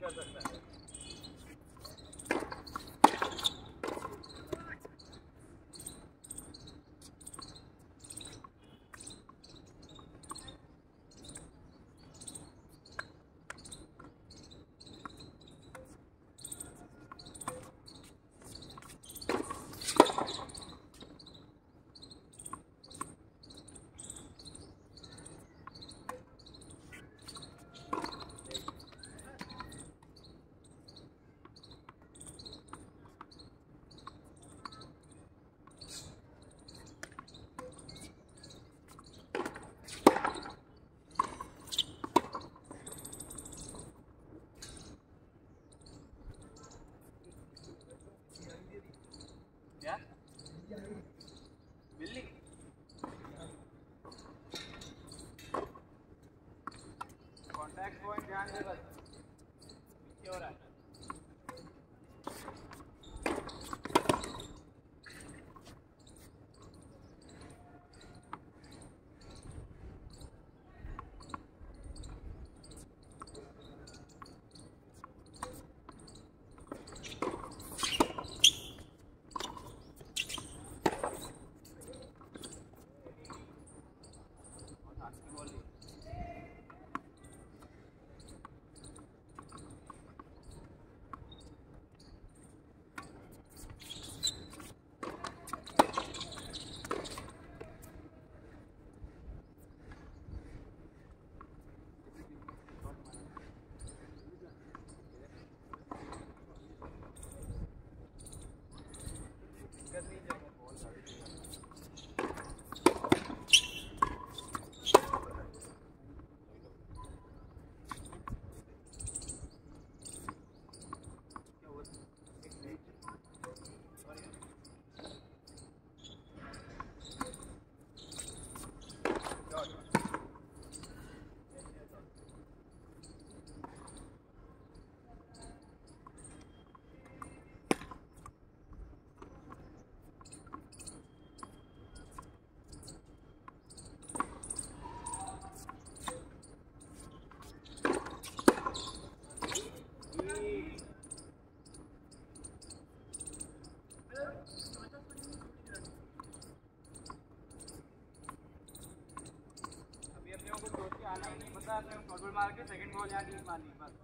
कर सकता है। क्या बिल्ली कॉन्टैक्ट पॉइंट ध्यान दे बस पीछे हो रहा है। आना ही नहीं पता, फुटबॉल मार के सेकंड बॉल यहाँ डीप मारनी बस।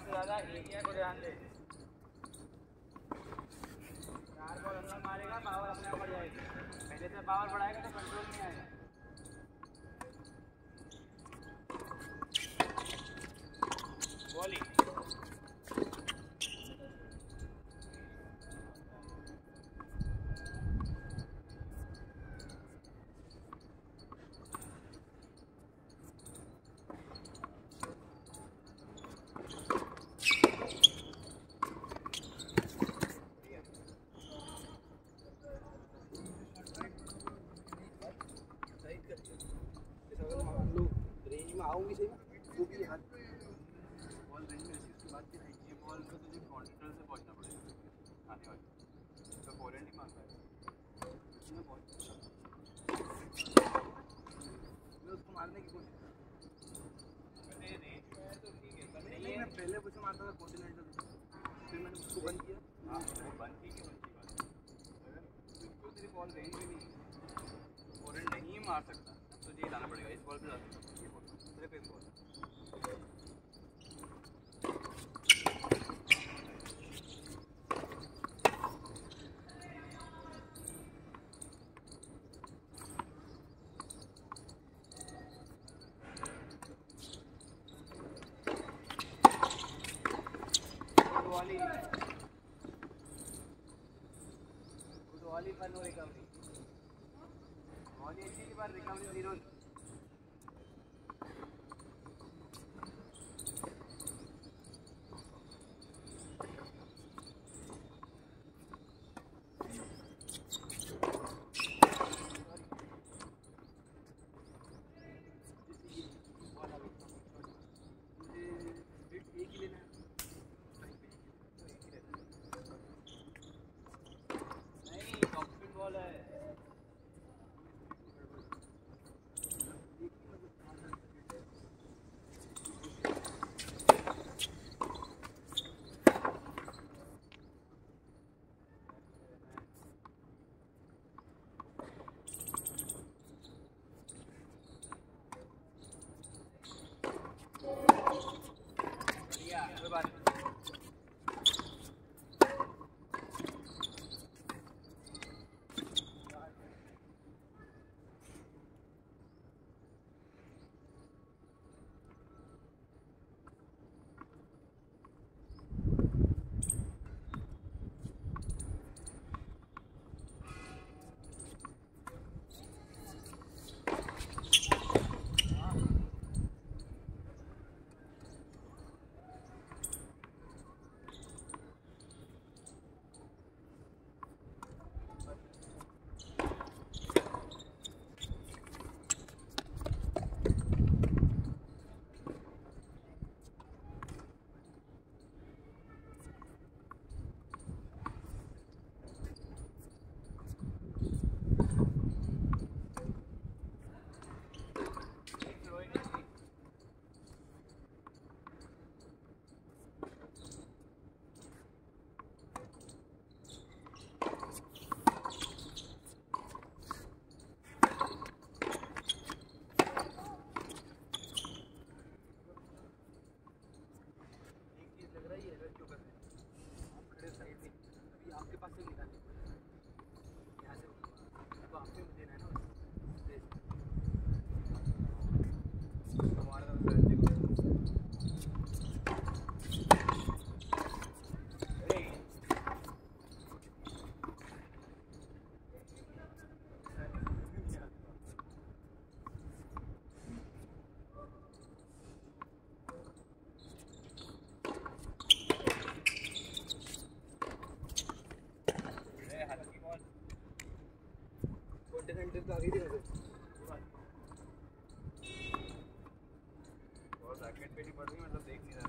सबसे ज़्यादा एरिया को ध्यान दे। 4 बॉल अंदर मारेगा, पावर अपने आप बढ़ जाएगी। पहले से पावर बढ़ाएगा तो कंट्रोल नहीं आएगा। बॉलिंग आऊंगी सही वो भी हाथ बॉल रेंज में ऐसी उसके बाद फिर ये बॉल को तुझे कॉन्ट्रोल से पहुंचना पड़ेगा आने वाली तो फॉरहैंड ही मारता है उसमें बहुत मैं उसको मारने की कोशिश मैंने रेंज में है तो ठीक है पर नहीं मैं पहले उसे मारता था कॉन्टिनेंटल फिर मैंने उसको बंद किया हाँ वो बंद की अच्छी बात है अगर तेरी बॉल रेंज में नहीं फॉरहैंड नहीं मार सकता तो ये लाना पड़ेगा इस बॉल पे जाती है ये बॉल सिर्फ एक बॉल वाली पर नो रिकवरी वाली अच्छी की बार रिकवरी 0 कोई बात नहीं आपके पास से निकालने यहाँ से तो आपके मुझे ना तो आगे और रैकेट पे नहीं पड़ रही मतलब देख नहीं रहा